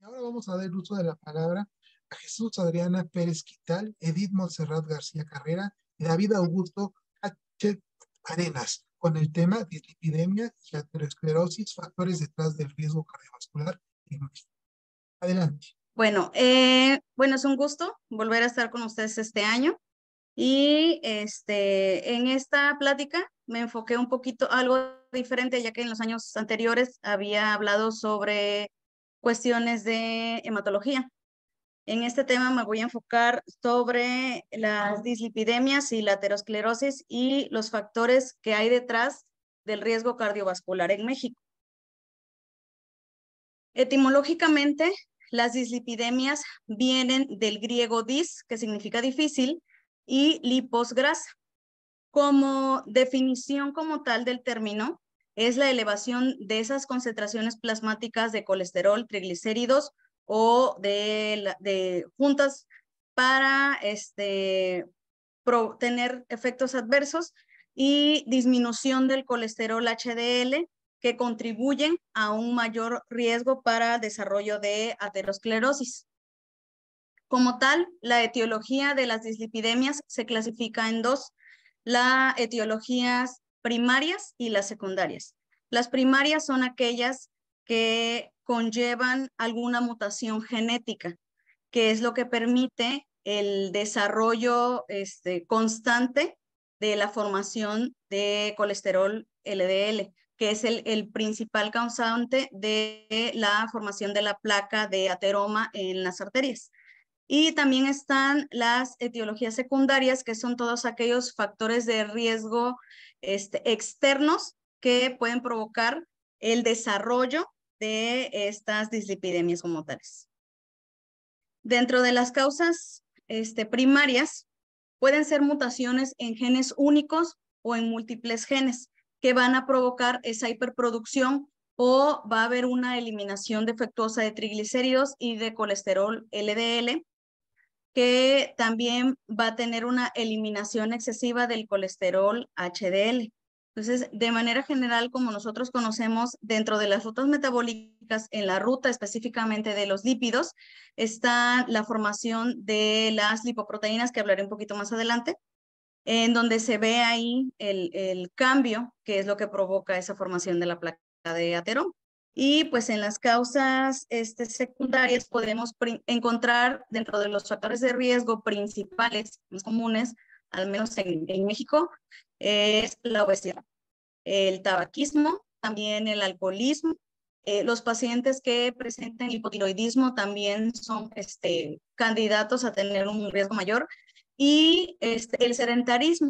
Ahora vamos a dar uso de la palabra a Jesús Adriana Pérez Quital, Edith Montserrat García Carrera y David Augusto H. Arenas, con el tema dislipidemia y aterosclerosis, factores detrás del riesgo cardiovascular en México. Adelante. Bueno, es un gusto volver a estar con ustedes este año y en esta plática me enfoqué un poquito algo diferente, ya que en los años anteriores había hablado sobre cuestiones de hematología. En este tema me voy a enfocar sobre las dislipidemias y la aterosclerosis y los factores que hay detrás del riesgo cardiovascular en México. Etimológicamente, las dislipidemias vienen del griego dis, que significa difícil, y lipos, grasa. Como definición como tal del término, es la elevación de esas concentraciones plasmáticas de colesterol, triglicéridos o de juntas para tener efectos adversos y disminución del colesterol HDL que contribuyen a un mayor riesgo para desarrollo de aterosclerosis. Como tal, la etiología de las dislipidemias se clasifica en dos: las etiologías primarias y las secundarias. Las primarias son aquellas que conllevan alguna mutación genética, que es lo que permite el desarrollo constante de la formación de colesterol LDL, que es el principal causante de la formación de la placa de ateroma en las arterias. Y también están las etiologías secundarias, que son todos aquellos factores de riesgo externos que pueden provocar el desarrollo de estas dislipidemias como tales. Dentro de las causas primarias, pueden ser mutaciones en genes únicos o en múltiples genes que van a provocar esa hiperproducción, o va a haber una eliminación defectuosa de triglicéridos y de colesterol LDL, que también va a tener una eliminación excesiva del colesterol HDL. Entonces, de manera general, como nosotros conocemos, dentro de las rutas metabólicas, en la ruta específicamente de los lípidos, está la formación de las lipoproteínas, que hablaré un poquito más adelante, en donde se ve ahí el cambio, que es lo que provoca esa formación de la placa de ateroma. Y pues en las causas secundarias podemos encontrar dentro de los factores de riesgo principales, más comunes, al menos en México, es la obesidad, el tabaquismo, también el alcoholismo. Los pacientes que presenten hipotiroidismo también son candidatos a tener un riesgo mayor, y el sedentarismo.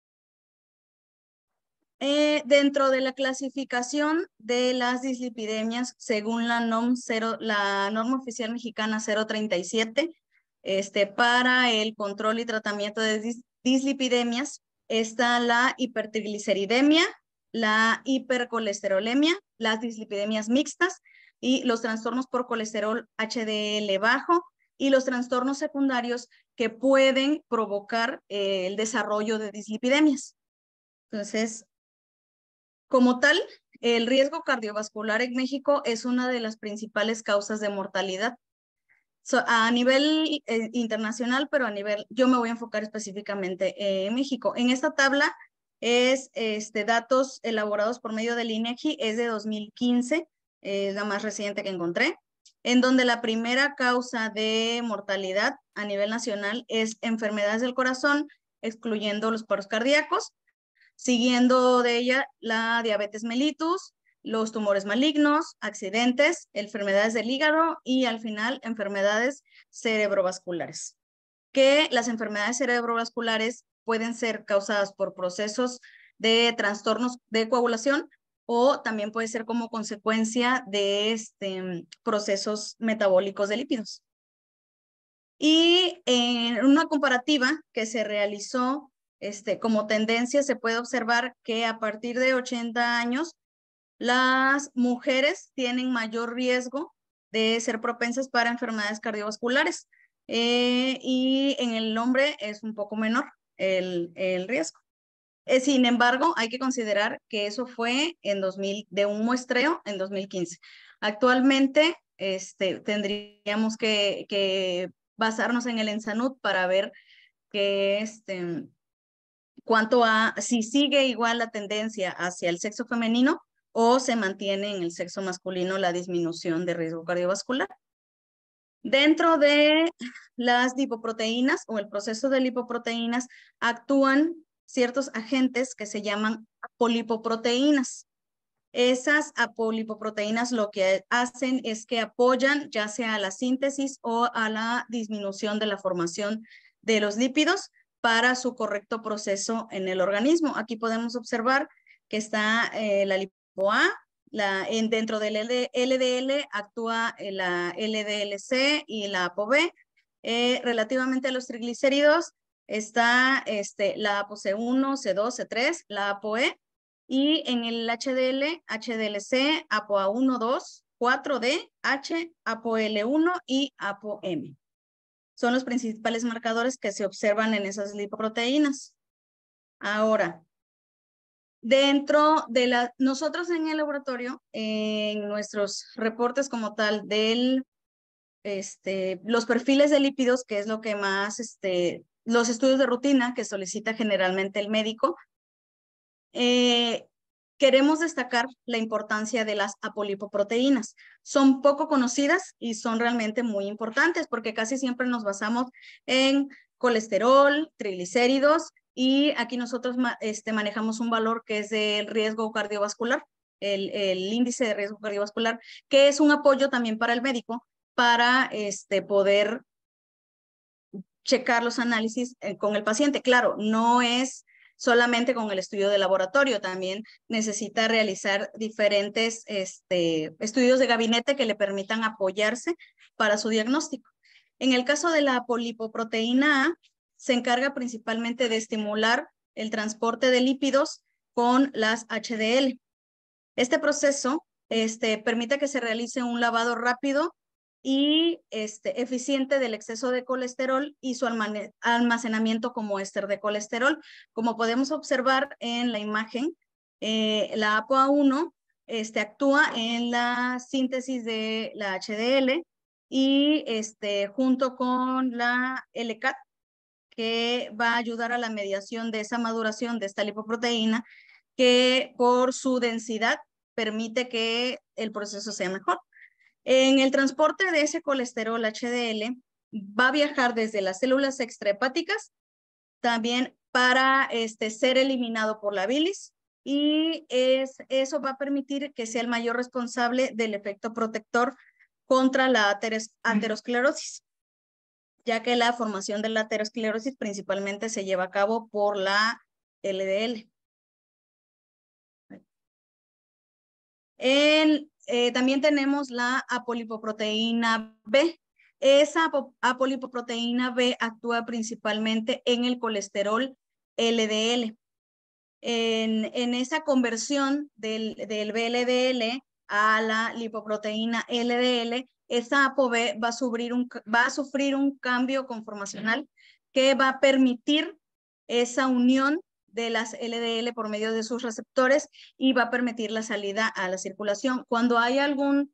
Dentro de la clasificación de las dislipidemias, según la norma oficial mexicana 037, para el control y tratamiento de dislipidemias, está la hipertrigliceridemia, la hipercolesterolemia, las dislipidemias mixtas y los trastornos por colesterol HDL bajo, y los trastornos secundarios que pueden provocar el desarrollo de dislipidemias. Entonces, como tal, el riesgo cardiovascular en México es una de las principales causas de mortalidad. A nivel internacional, pero yo me voy a enfocar específicamente en México. En esta tabla es datos elaborados por medio del INEGI, es de 2015, es la más reciente que encontré, en donde la primera causa de mortalidad a nivel nacional es enfermedades del corazón, excluyendo los paros cardíacos. Siguiendo de ella la diabetes mellitus, los tumores malignos, accidentes, enfermedades del hígado y al final enfermedades cerebrovasculares. Que las enfermedades cerebrovasculares pueden ser causadas por procesos de trastornos de coagulación, o también puede ser como consecuencia de procesos metabólicos de lípidos. Y en una comparativa que se realizó como tendencia, se puede observar que a partir de 80 años, las mujeres tienen mayor riesgo de ser propensas para enfermedades cardiovasculares, y en el hombre es un poco menor el riesgo. Sin embargo, hay que considerar que eso fue de un muestreo en 2015. Actualmente tendríamos que basarnos en el ENSANUD para ver que si sigue igual la tendencia hacia el sexo femenino o se mantiene en el sexo masculino la disminución de riesgo cardiovascular. Dentro de las lipoproteínas o el proceso de lipoproteínas actúan ciertos agentes que se llaman apolipoproteínas. Esas apolipoproteínas lo que hacen es que apoyan ya sea a la síntesis o a la disminución de la formación de los lípidos para su correcto proceso en el organismo. Aquí podemos observar que está la lipo-A, dentro del LDL actúa la LDLC y la ApoB. Relativamente a los triglicéridos está la ApoC1, C2, C3, la ApoE, y en el HDL, HDLC, ApoA1, 2, 4D, H, ApoL1 y ApoM. Son los principales marcadores que se observan en esas lipoproteínas. Ahora, nosotros en el laboratorio, en nuestros reportes como tal los perfiles de lípidos, que es lo que más, los estudios de rutina que solicita generalmente el médico, queremos destacar la importancia de las apolipoproteínas. Son poco conocidas y son realmente muy importantes porque casi siempre nos basamos en colesterol, triglicéridos, y aquí nosotros manejamos un valor que es del riesgo cardiovascular, el índice de riesgo cardiovascular, que es un apoyo también para el médico para poder checar los análisis con el paciente. Claro, no es solamente con el estudio de laboratorio, también necesita realizar diferentes estudios de gabinete que le permitan apoyarse para su diagnóstico. En el caso de la apolipoproteína A, se encarga principalmente de estimular el transporte de lípidos con las HDL. Este proceso permite que se realice un lavado rápido y eficiente del exceso de colesterol y su almacenamiento como éster de colesterol. Como podemos observar en la imagen, la ApoA1 actúa en la síntesis de la HDL y junto con la LCAT, que va a ayudar a la mediación de esa maduración de esta lipoproteína, que por su densidad permite que el proceso sea mejor. En el transporte de ese colesterol HDL va a viajar desde las células extrahepáticas también para ser eliminado por la bilis, y eso va a permitir que sea el mayor responsable del efecto protector contra la aterosclerosis, ya que la formación de la aterosclerosis principalmente se lleva a cabo por la LDL. También tenemos la apolipoproteína B. Esa apolipoproteína B actúa principalmente en el colesterol LDL. En esa conversión del VLDL a la lipoproteína LDL, esa ApoB va a sufrir un cambio conformacional que va a permitir esa unión de las LDL por medio de sus receptores y va a permitir la salida a la circulación. Cuando hay alguna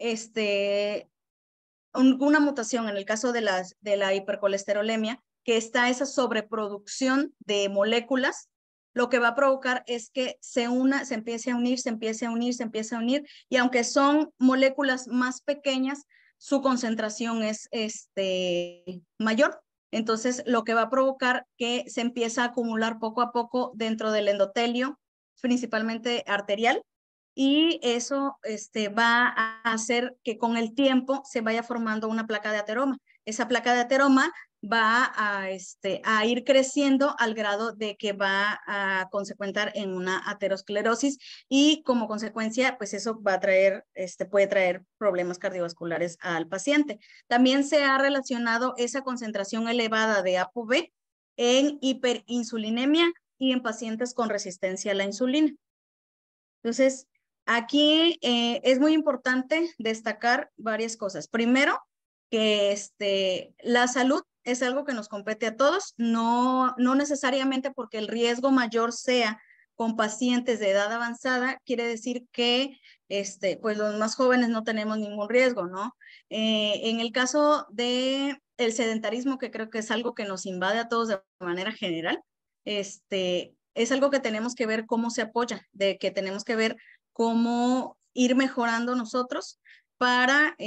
mutación, en el caso de la hipercolesterolemia, que está esa sobreproducción de moléculas, lo que va a provocar es que se empiece a unir, y aunque son moléculas más pequeñas, su concentración es mayor. Entonces, lo que va a provocar que se empieza a acumular poco a poco dentro del endotelio, principalmente arterial, y eso va a hacer que con el tiempo se vaya formando una placa de ateroma. Esa placa de ateroma va a ir creciendo al grado de que va a consecuentar en una aterosclerosis, y como consecuencia, pues eso va a traer, puede traer problemas cardiovasculares al paciente. También se ha relacionado esa concentración elevada de ApoB en hiperinsulinemia y en pacientes con resistencia a la insulina. Entonces, aquí es muy importante destacar varias cosas. Primero, que la salud es algo que nos compete a todos, no necesariamente porque el riesgo mayor sea con pacientes de edad avanzada, quiere decir que pues los más jóvenes no tenemos ningún riesgo, ¿no? En el caso de el sedentarismo, que creo que es algo que nos invade a todos de manera general, es algo que tenemos que ver cómo se apoya, de que tenemos que ver cómo ir mejorando nosotros para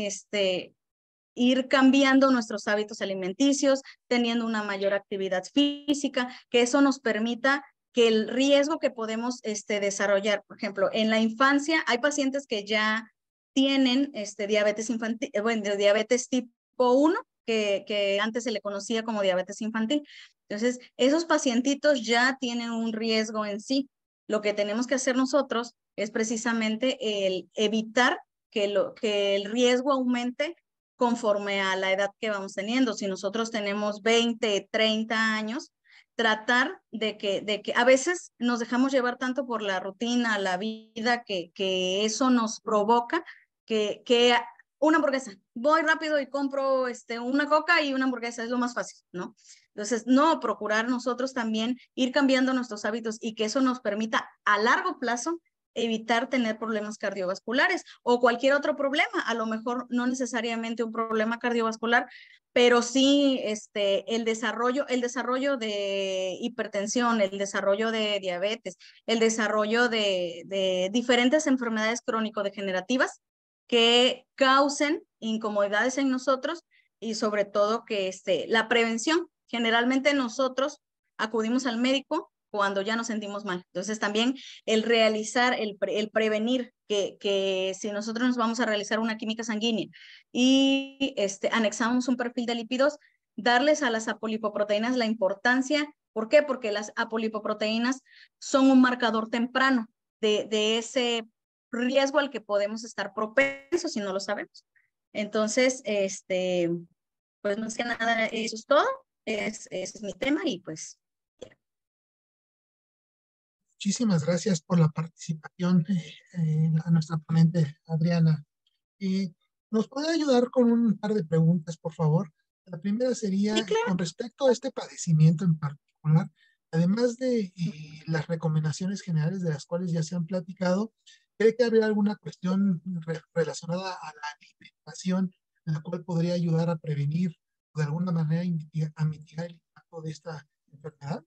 ir cambiando nuestros hábitos alimenticios, teniendo una mayor actividad física, que eso nos permita que el riesgo que podemos desarrollar, por ejemplo, en la infancia hay pacientes que ya tienen diabetes infantil, bueno, diabetes tipo 1, que antes se le conocía como diabetes infantil. Entonces, esos pacientitos ya tienen un riesgo en sí. Lo que tenemos que hacer nosotros es precisamente el evitar que el riesgo aumente conforme a la edad que vamos teniendo. Si nosotros tenemos 20, 30 años, tratar de que a veces nos dejamos llevar tanto por la rutina, la vida, que eso nos provoca que una hamburguesa, voy rápido y compro una coca y una hamburguesa, es lo más fácil, ¿no? Entonces, no, procurar nosotros también ir cambiando nuestros hábitos y que eso nos permita a largo plazo evitar tener problemas cardiovasculares o cualquier otro problema, a lo mejor no necesariamente un problema cardiovascular, pero sí el desarrollo de hipertensión, el desarrollo de diabetes, el desarrollo de diferentes enfermedades crónico-degenerativas que causen incomodidades en nosotros y sobre todo que la prevención. Generalmente nosotros acudimos al médico cuando ya nos sentimos mal. Entonces también el realizar, el prevenir que si nosotros nos vamos a realizar una química sanguínea y anexamos un perfil de lípidos, darles a las apolipoproteínas la importancia. ¿Por qué? Porque las apolipoproteínas son un marcador temprano de ese riesgo al que podemos estar propensos si no lo sabemos. Entonces, pues más que nada, eso es todo. Ese es mi tema y pues Muchísimas gracias por la participación a nuestra ponente Adriana. ¿Nos puede ayudar con un par de preguntas, por favor? La primera sería, sí, claro. con respecto a este padecimiento en particular, además de las recomendaciones generales de las cuales ya se han platicado, ¿cree que habría alguna cuestión relacionada a la alimentación en la cual podría ayudar a prevenir o de alguna manera a mitigar el impacto de esta enfermedad?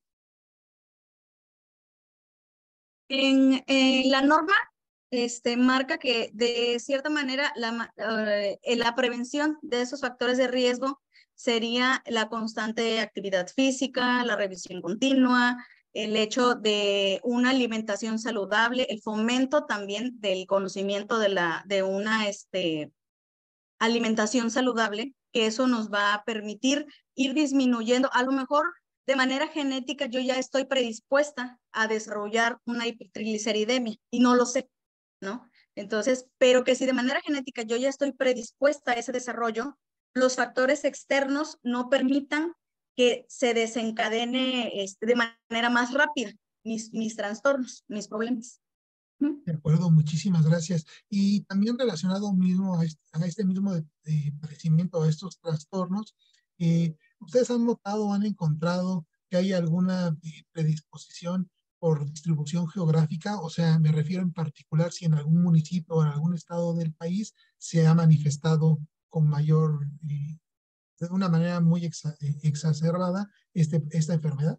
En la norma marca que de cierta manera la prevención de esos factores de riesgo sería la constante actividad física, la revisión continua, el hecho de una alimentación saludable, el fomento también del conocimiento de una alimentación saludable, que eso nos va a permitir ir disminuyendo, a lo mejor de manera genética yo ya estoy predispuesta a desarrollar una hipertrigliceridemia y no lo sé, ¿no? Entonces, pero que si de manera genética yo ya estoy predispuesta a ese desarrollo, los factores externos no permitan que se desencadene de manera más rápida mis trastornos, mis problemas. De acuerdo, muchísimas gracias. Y también relacionado mismo a este mismo padecimiento, a estos trastornos, ¿ustedes han notado o han encontrado que hay alguna predisposición por distribución geográfica? O sea, me refiero en particular si en algún municipio o en algún estado del país se ha manifestado con mayor, de una manera muy exacerbada esta enfermedad.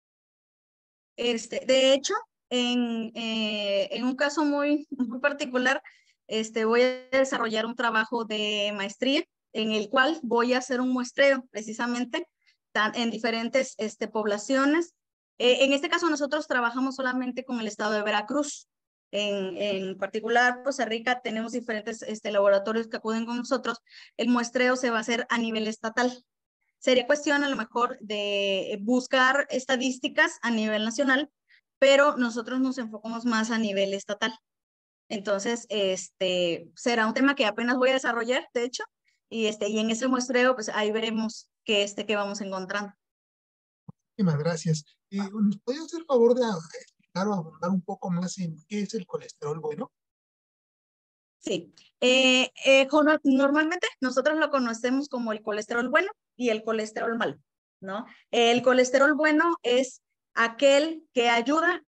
De hecho, en un caso muy, muy particular, voy a desarrollar un trabajo de maestría en el cual voy a hacer un muestreo precisamente en diferentes poblaciones. En este caso nosotros trabajamos solamente con el estado de Veracruz. En particular, Costa Rica, tenemos diferentes laboratorios que acuden con nosotros. El muestreo se va a hacer a nivel estatal. Sería cuestión a lo mejor de buscar estadísticas a nivel nacional, pero nosotros nos enfocamos más a nivel estatal. Entonces, será un tema que apenas voy a desarrollar, de hecho, y en ese muestreo, pues ahí veremos qué vamos encontrando. Muchísimas gracias. ¿Nos podría hacer el favor de explicar o abordar un poco más en qué es el colesterol bueno? Sí. Normalmente nosotros lo conocemos como el colesterol bueno y el colesterol malo, ¿no? El colesterol bueno es aquel que ayuda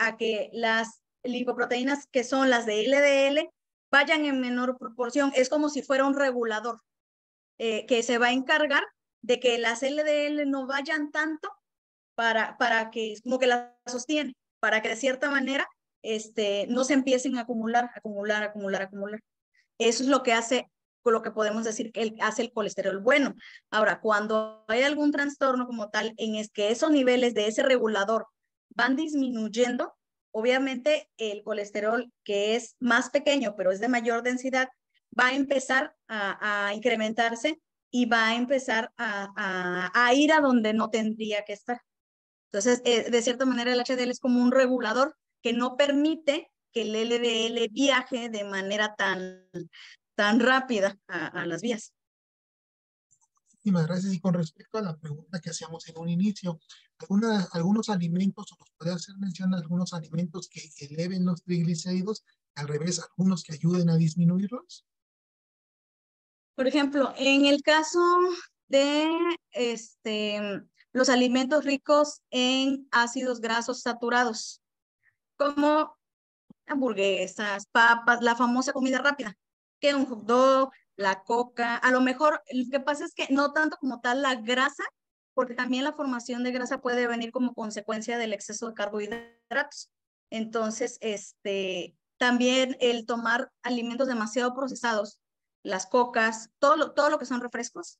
a que las lipoproteínas que son las de LDL vayan en menor proporción. Es como si fuera un regulador que se va a encargar de que las LDL no vayan tanto para que, como que las sostiene, para que de cierta manera no se empiecen a acumular. Eso es lo que hace, con lo que podemos decir que hace el colesterol bueno. Ahora, cuando hay algún trastorno como tal, en es que esos niveles de ese regulador van disminuyendo, obviamente el colesterol que es más pequeño, pero es de mayor densidad, va a empezar a incrementarse y va a empezar a ir a donde no tendría que estar. Entonces, de cierta manera, el HDL es como un regulador que no permite que el LDL viaje de manera tan rápida a las vías. Muchísimas gracias. Y con respecto a la pregunta que hacíamos en un inicio, algunos alimentos, o nos puede hacer mención de algunos alimentos que eleven los triglicéridos, al revés, algunos que ayuden a disminuirlos. Por ejemplo, en el caso de los alimentos ricos en ácidos grasos saturados, como hamburguesas, papas, la famosa comida rápida, que un hot dog, la coca, a lo mejor lo que pasa es que no tanto como tal la grasa, porque también la formación de grasa puede venir como consecuencia del exceso de carbohidratos. Entonces, también el tomar alimentos demasiado procesados, las cocas, todo lo que son refrescos,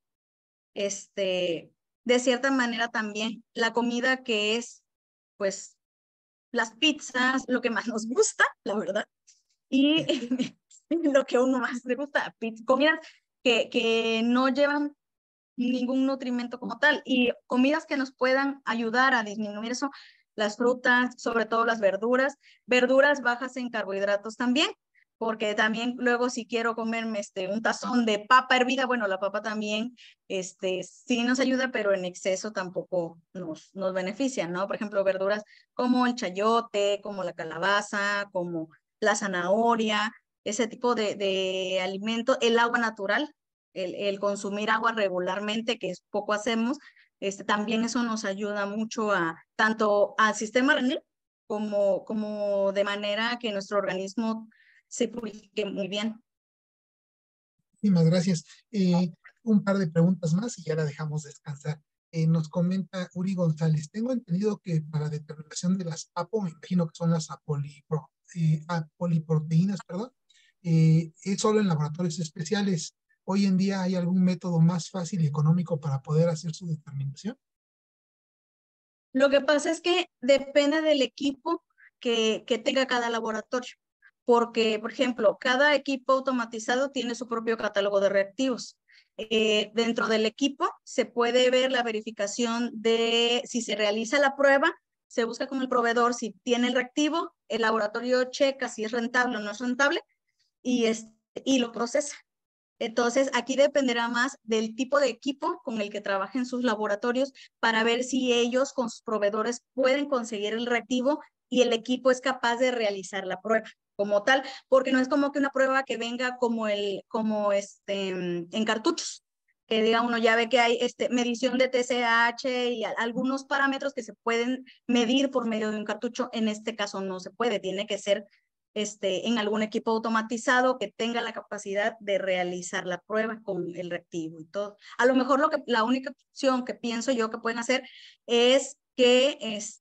de cierta manera también la comida que es, pues, las pizzas, lo que más nos gusta, la verdad, y lo que a uno más le gusta, comidas que no llevan ningún nutrimento como tal, y comidas que nos puedan ayudar a disminuir eso, las frutas, sobre todo las verduras bajas en carbohidratos también, porque también luego si quiero comerme un tazón de papa hervida, bueno, la papa también sí nos ayuda, pero en exceso tampoco nos beneficia, ¿no? Por ejemplo, verduras como el chayote, como la calabaza, como la zanahoria, ese tipo de alimento, el agua natural, el consumir agua regularmente, que es poco hacemos, también eso nos ayuda mucho tanto al sistema renal como de manera que nuestro organismo se purifique muy bien. Muchísimas gracias. Un par de preguntas más y ya la dejamos descansar. Nos comenta Uri González. Tengo entendido que para determinación de las APO, me imagino que son las apoliproteínas, perdón, es solo en laboratorios especiales. Hoy en día, ¿hay algún método más fácil y económico para poder hacer su determinación? Lo que pasa es que depende del equipo que tenga cada laboratorio, porque, por ejemplo, cada equipo automatizado tiene su propio catálogo de reactivos. Dentro del equipo se puede ver la verificación de si se realiza la prueba, se busca con el proveedor si tiene el reactivo, el laboratorio checa si es rentable o no es rentable y lo procesa. Entonces, aquí dependerá más del tipo de equipo con el que trabajen sus laboratorios para ver si ellos con sus proveedores pueden conseguir el reactivo y el equipo es capaz de realizar la prueba como tal, porque no es como que una prueba que venga en cartuchos, que diga uno ya ve que hay medición de TSH y algunos parámetros que se pueden medir por medio de un cartucho. En este caso no se puede, tiene que ser en algún equipo automatizado que tenga la capacidad de realizar la prueba con el reactivo y todo. A lo mejor la única opción que pienso yo que pueden hacer es que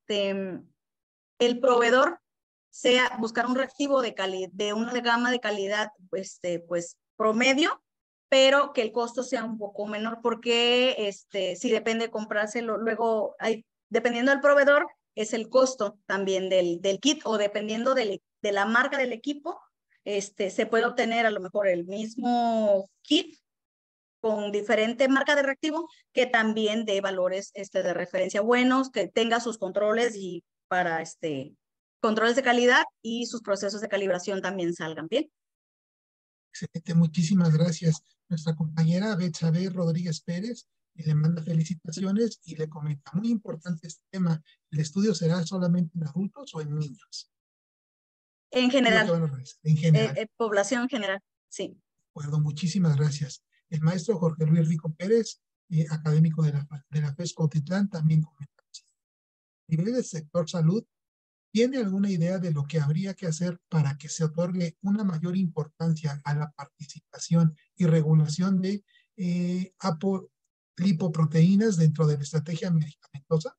el proveedor sea buscar un reactivo de una gama de calidad pues promedio, pero que el costo sea un poco menor, porque si depende de comprárselo, luego dependiendo del proveedor, es el costo también del kit, o dependiendo de la marca del equipo, se puede obtener a lo mejor el mismo kit con diferente marca de reactivo que también dé valores de referencia buenos, que tenga sus controles y para controles de calidad y sus procesos de calibración también salgan bien. Excelente, muchísimas gracias. Nuestra compañera Betsabe Rodríguez Pérez le manda felicitaciones y le comenta, muy importante este tema, ¿el estudio será solamente en adultos o en niños? En general, en general. población general, sí. Bueno, muchísimas gracias. El maestro Jorge Luis Rico Pérez, académico de la FES Cuautitlán, también comenta. A nivel del sector salud, ¿Tiene alguna idea de lo que habría que hacer para que se otorgue una mayor importancia a la participación y regulación de apolipoproteínas dentro de la estrategia medicamentosa?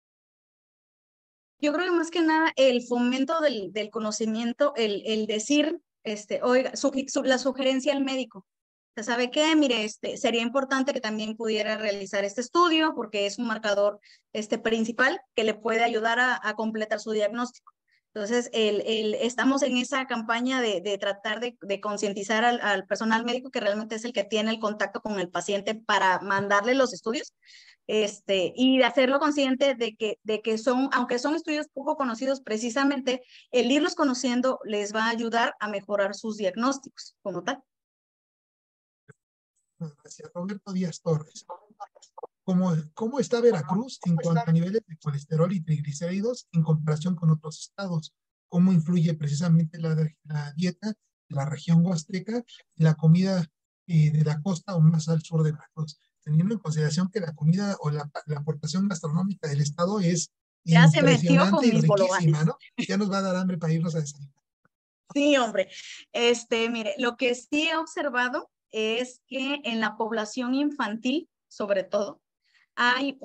Yo creo que más que nada el fomento del conocimiento, el decir, oiga, la sugerencia al médico. ¿Sabe qué? Mire, sería importante que también pudiera realizar este estudio porque es un marcador principal que le puede ayudar a completar su diagnóstico. Entonces, estamos en esa campaña de tratar de concientizar al personal médico que realmente es el que tiene el contacto con el paciente para mandarle los estudios, y de hacerlo consciente de que son, aunque son estudios poco conocidos, precisamente el irlos conociendo les va a ayudar a mejorar sus diagnósticos como tal. Gracias. Roberto Díaz Torres. ¿Cómo está Veracruz en cuanto a niveles de colesterol y triglicéridos en comparación con otros estados? ¿Cómo influye precisamente la dieta de la región huasteca y la comida de la costa o más al sur de Veracruz? Teniendo en consideración que la comida o la aportación gastronómica del estado es Ya se metió impresionante con y mis riquísima, bolovanes. ¿no? Ya nos va a dar hambre para irnos a desayunar. Sí, hombre. Mire, lo que sí he observado es que en la población infantil, sobre todo, hay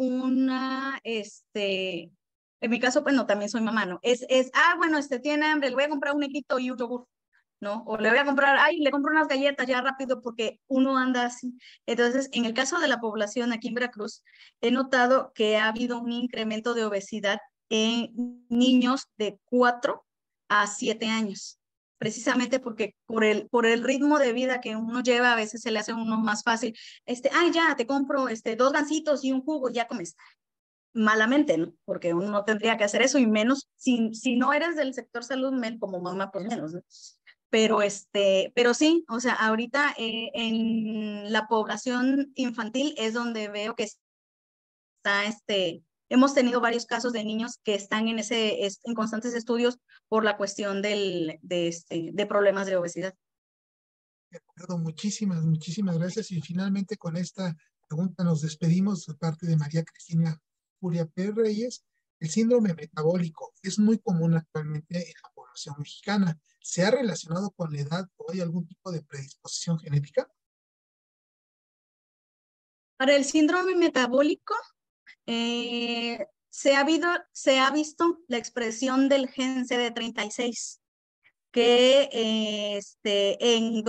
en mi caso, bueno, también soy mamá, ¿no? Bueno, tiene hambre, le voy a comprar un negrito y un yogur, ¿no? O le voy a comprar, le compro unas galletas ya rápido porque uno anda así. Entonces, en el caso de la población aquí en Veracruz, he notado que ha habido un incremento de obesidad en niños de 4 a 7 años. Precisamente porque por el ritmo de vida que uno lleva, a veces se le hace a uno más fácil. Ya, te compro 2 gancitos y un jugo, ya comes. Malamente, ¿no? Porque uno no tendría que hacer eso, y menos si no eres del sector salud, como mamá, pues menos, ¿no? Pero sí, o sea, ahorita en la población infantil es donde veo que está, hemos tenido varios casos de niños que están en constantes estudios por la cuestión de problemas de obesidad. De acuerdo, muchísimas gracias. Y finalmente con esta pregunta nos despedimos de parte de María Cristina Furia Pérez Reyes. El síndrome metabólico es muy común actualmente en la población mexicana. ¿Se ha relacionado con la edad o hay algún tipo de predisposición genética? Para el síndrome metabólico, se ha visto la expresión del gen CD36, que en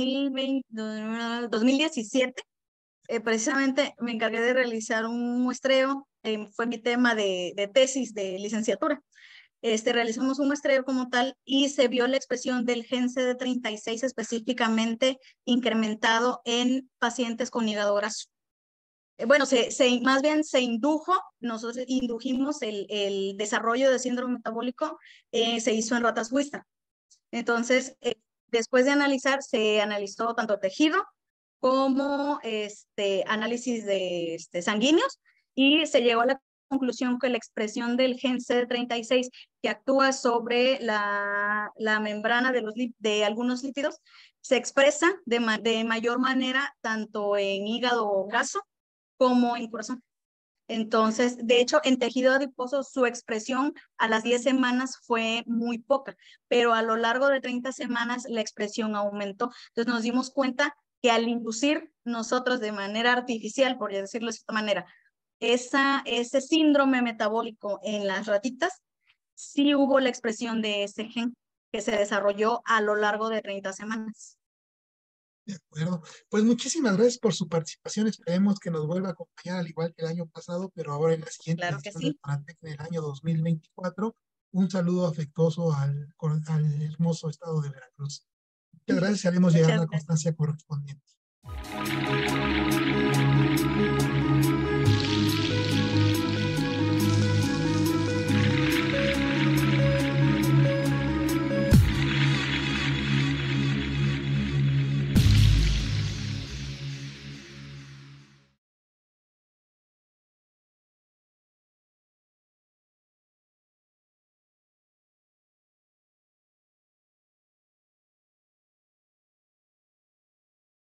2017, precisamente me encargué de realizar un muestreo, fue mi tema de tesis de licenciatura. Realizamos un muestreo como tal y se vio la expresión del gen CD36 específicamente incrementado en pacientes con hígado graso. Bueno, más bien nosotros indujimos el desarrollo de síndrome metabólico, se hizo en ratas Wistar. Entonces, después de analizar, se analizó tanto tejido como análisis de sanguíneos, y se llegó a la conclusión que la expresión del gen CD36, que actúa sobre la membrana de algunos lípidos, se expresa de mayor manera tanto en hígado graso como en corazón. Entonces, de hecho, en tejido adiposo su expresión a las 10 semanas fue muy poca, pero a lo largo de 30 semanas la expresión aumentó. Entonces nos dimos cuenta que al inducir nosotros de manera artificial, por decirlo de esta manera, ese síndrome metabólico en las ratitas, sí hubo la expresión de ese gen que se desarrolló a lo largo de 30 semanas. De acuerdo. Pues muchísimas gracias por su participación. Esperemos que nos vuelva a acompañar al igual que el año pasado, pero ahora en la siguiente Claro que edición del sí. Tonantec del año 2024. Un saludo afectuoso al hermoso estado de Veracruz. Muchas gracias y haremos llegar Muchas la gracias. constancia correspondiente.